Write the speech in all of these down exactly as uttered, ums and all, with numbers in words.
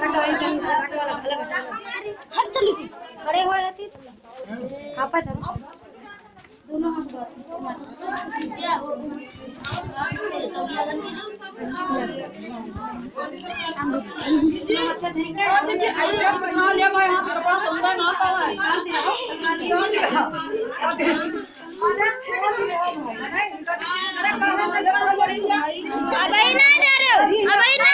हट चली थी खड़े हो रहती आपा था दोनों हम अबे ना जा रहे हो अबे ना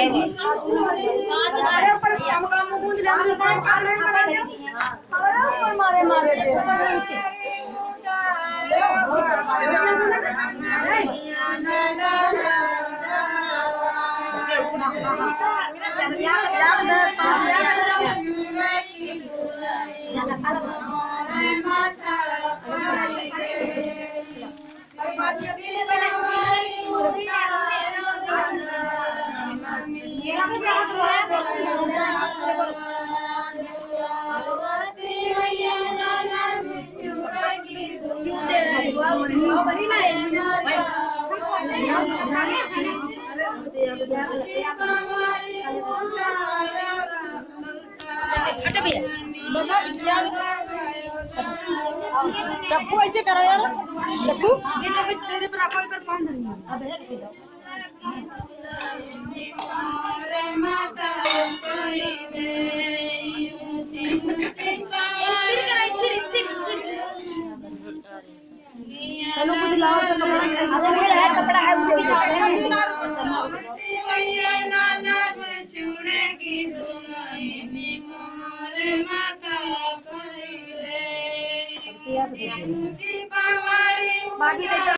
मारे मारे दे चक्कू ऐसे करो यार चक्कू ये तो तेरे पर कोई पर कौन धरी अब है किसी दो माता कोई दे चलो कुछ लाओ तो कपड़ा है कपड़ा है मुझे नाना चूड़े की दुल्हनी मोर माता कोई दे बाकी